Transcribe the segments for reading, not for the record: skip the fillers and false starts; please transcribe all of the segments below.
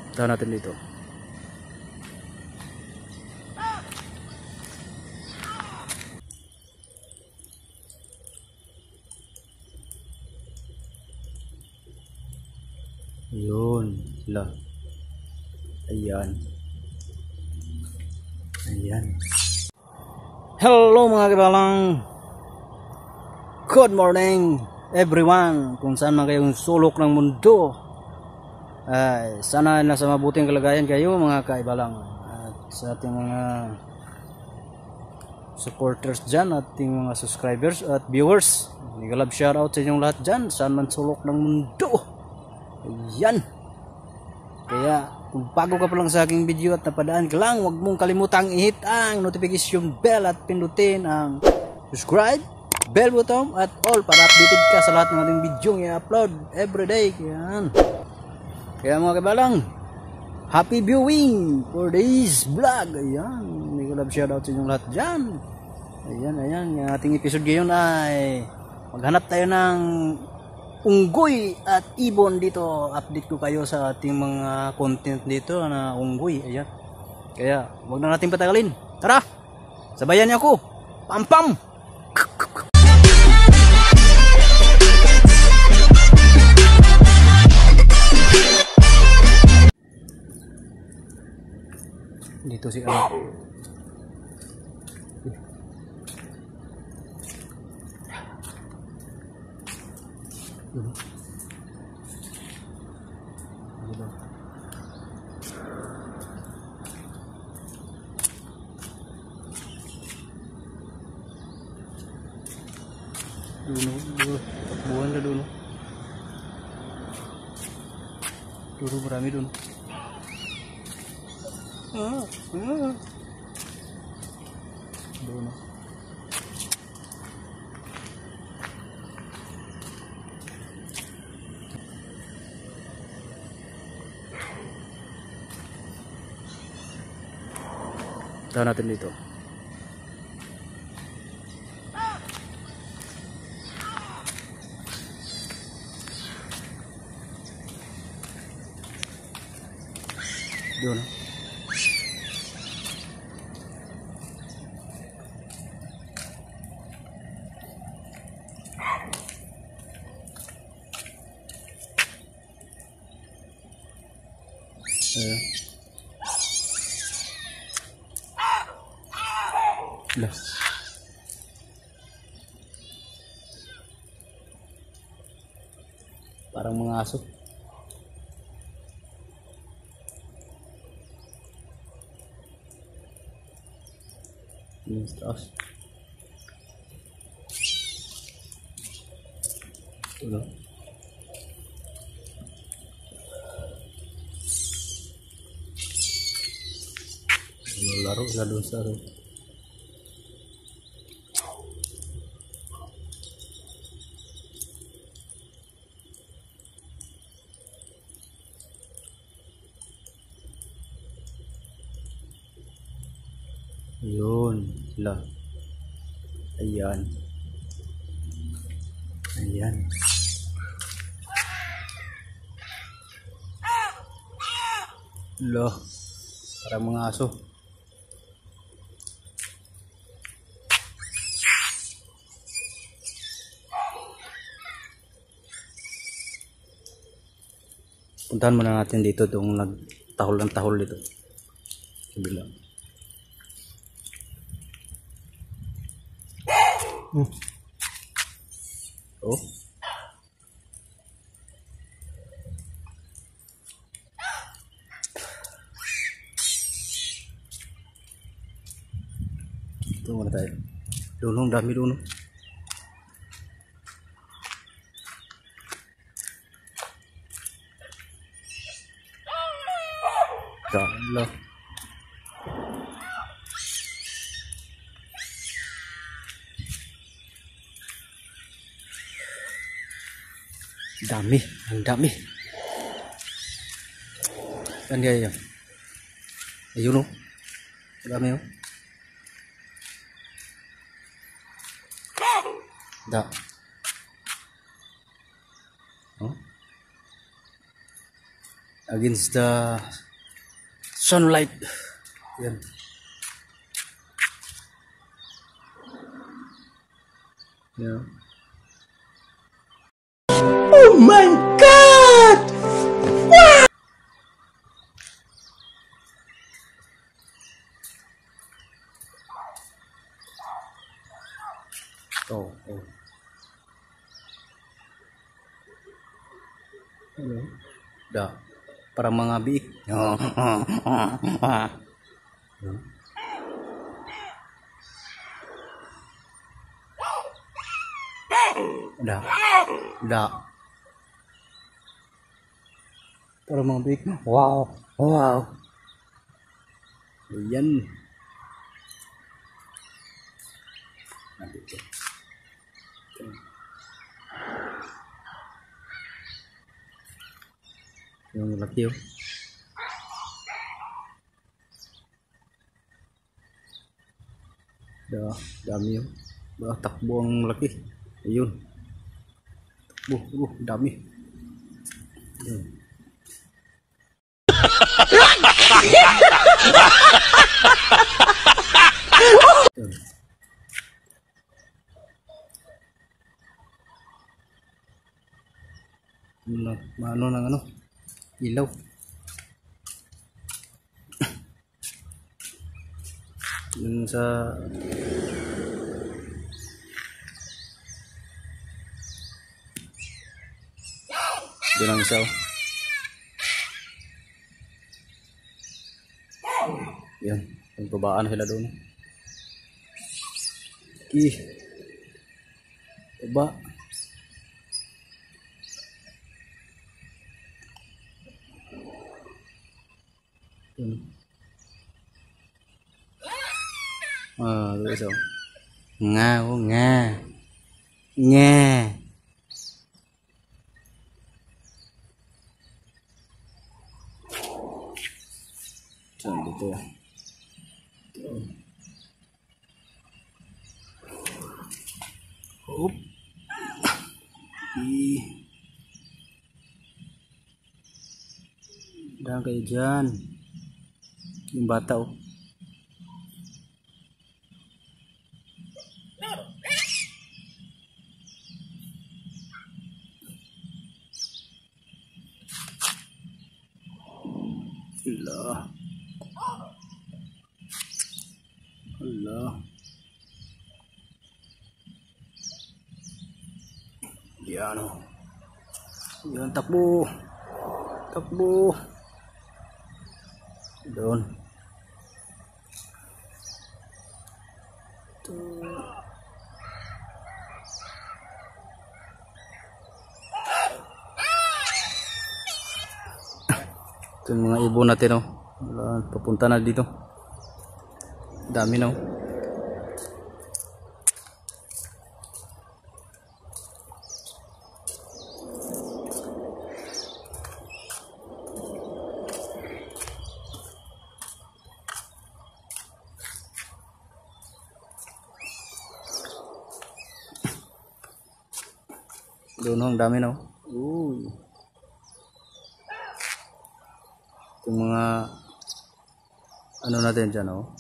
Tahan natin dito. Ayun sila. Ayan. Ayan. Hello mga kabalang. Good morning everyone. Kung saan man kayong sulok ng mundo, ay sana nasa mabuting kalagayan kayo mga kaibalang. At sa ating mga supporters dyan, ating mga subscribers at viewers, nag-love shoutout sa inyong lahat dyan, saan man sulok ng mundo. Ayan. Kaya kung bago ka pa lang sa aking video at napadaan ka lang, huwag mong kalimutang i-hit ang notification bell at pindutin ang subscribe, bell button at all para updated ka sa lahat ng ating video i-upload everyday. Kaya mga kabalang, happy viewing for this vlog. Ayan, may love shoutout sa inyong lahat dyan. Ayan, yung ating episode ngayon ay maghanap tayo ng unggoy at ibon dito. Update ko kayo sa ating mga content dito na unggoy. Ayan. Kaya wag na natin patagalin. Tara! Sabayan niyo ako. Pam pam. Dito si buwan na dulu. Dulu marami dun. Dulu. Tahan natin dito. Doon. Lah. Parang mga aso. Ini terus. Tuh. Lalu saru. Yun sila. Ayan. Ayan. Loh, parang mga aso. Puntahan muna natin dito itong nagtahol ng tahol dito. Kabila. Oh. Ito muna tayo. Dunong dami dunong. Dalo. Dami, ang dami. Saan dia yan? Ayun o. Dami o. Da. Oh. against the sunlight. Yan. Yeah. Oh my God! Oh, oh. Hello. Dah. Para mga biik. Dah. Dah. Para mga biik. Wow. Wow. Ayan. Nandito. Yung laki oh. Dami oh. Takbo ang laki. Ayun. Dami. Ayun. Ano ng ano? Ilaw. Yung sa doon ang isa oh. Yan, yung babaan sila doon. Baba. Doon isa. Nga. Saan dito? Hop. Dahil kayo dyan. Yung bata oh. Allah. Yan oh. Yan, takbo. Doon. Ito yung mga ibon natin oh. Papunta na dito. Dami na oh. Doon ang dami na oh. Yung mga ano natin dyan oh.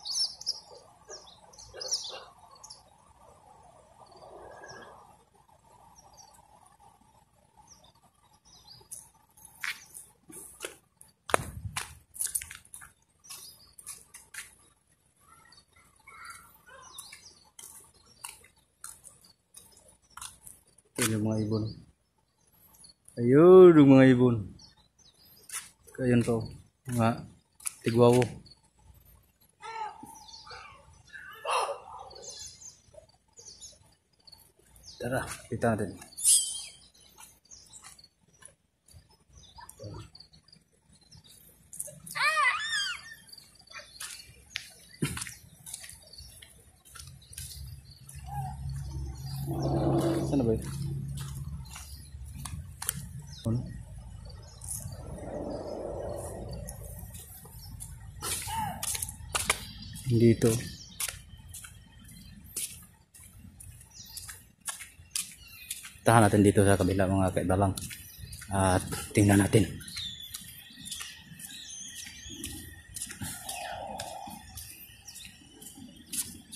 Ito yung mga ibon. Ayun yung mga ibon. Ayan po, mga tigwawo. Tara, kita natin. Sana ba ito? Dito. Tahan natin dito sa kabila mga kaibalang. At tingnan natin.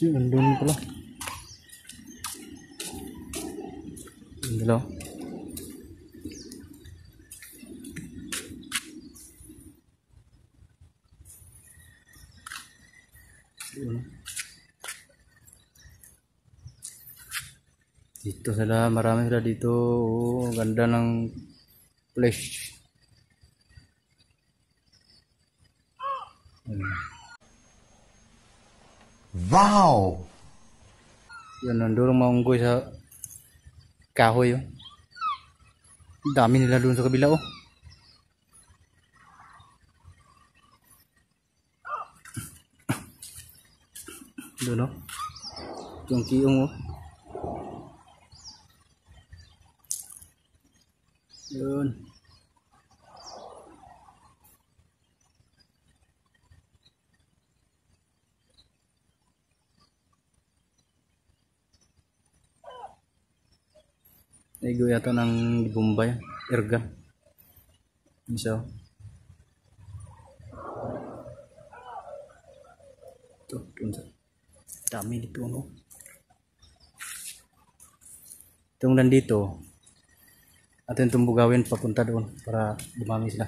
sih andun pala. Hello. Dito sila, marami sila dito. Oh, ganda ng place. Wow! Yan, nandun maunggoy sa kahoy. Oh. Dami nila doon sa kabila. Oh. Doon, oh. Yung kiong, oh. Yun. Naigo yata ng Bombay, Ergan. Isa. Ito, dami dito, no? Itong nandito, atin itong bugawin papunta doon para dumami sila.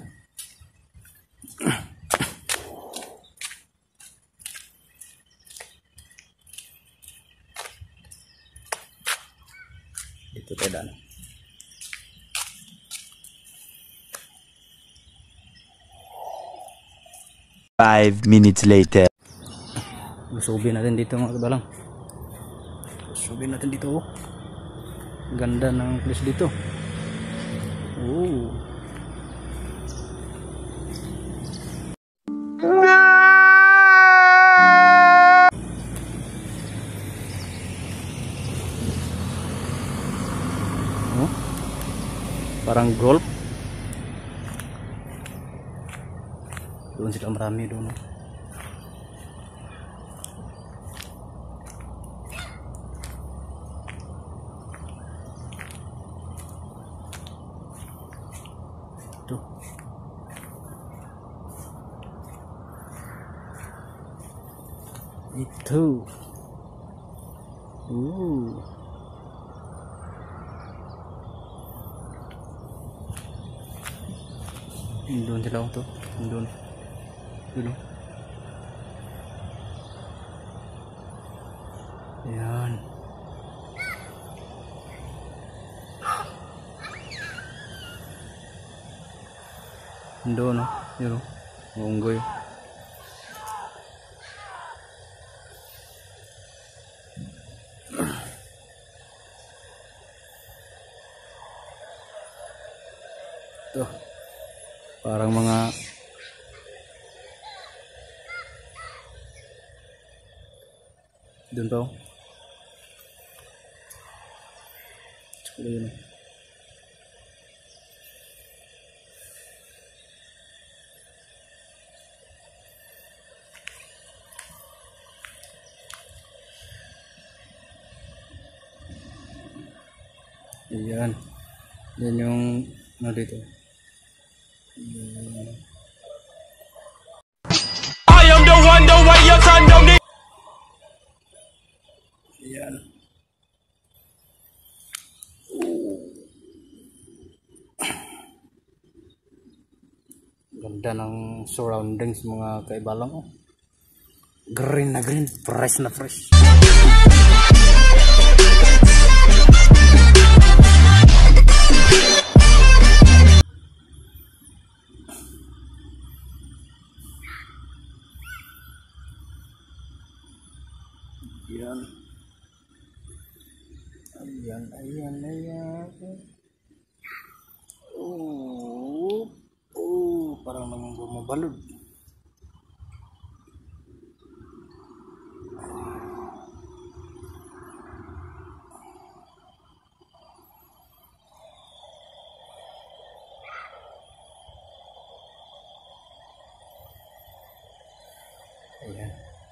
Dito tayo daan. Five minutes later. Subin natin dito mga kabalang. Subin natin dito. Oh. Ganda ng place dito. Oh. Oh. Parang golf. Doon sila marami doon. Tuh. Itu. Doon sila tuh. Doon. Dulu. Yan. Doon, no? Yun, unggoy. Tuh. Parang mga doon pa. Sekolah yun. Ayan. Yan yung ano dito. I am the one, the way your son don't need. Ayan. Ganda ng surroundings mga kaibalang. Oh. Green na green, fresh na fresh. Ayan. Ayan. Parang naman bumabalod. Ayan.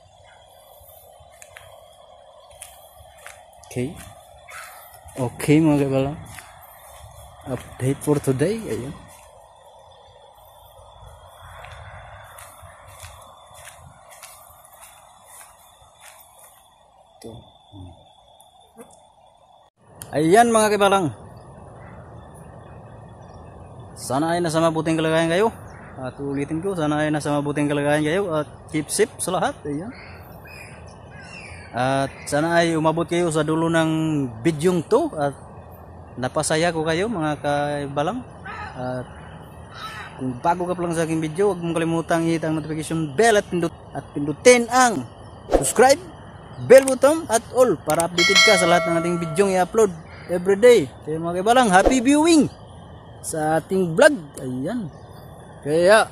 Okay mga kaibalang, update for today. Ayan. Ito. Ayan mga kibalang. Sana ay nasa mabuting kalagayan kayo. At ulitin ko, sana ay nasa mabuting kalagayan kayo. At keep safe sa lahat. Ayan. At sana ay umabot kayo sa dulo ng bidyong to. At napasaya ko kayo mga kibalang. At kung bago ka pa lang sa aking video, huwag mong kalimutang i-hit ang notification bell at pindutin ang subscribe, bell button at all para updated ka sa lahat ng ating video i-upload everyday. Kaya mga kibalang, happy viewing sa ating vlog. Ayan. Kaya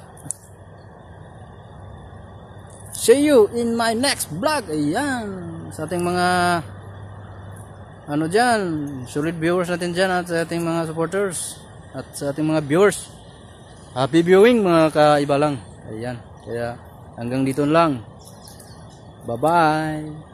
see you in my next vlog. Ayan. Sa ating mga dyan, solid viewers natin dyan at sa ating mga supporters at sa ating mga viewers. Happy viewing mga kaibalang. Ayan. Kaya hanggang dito lang. Bye-bye.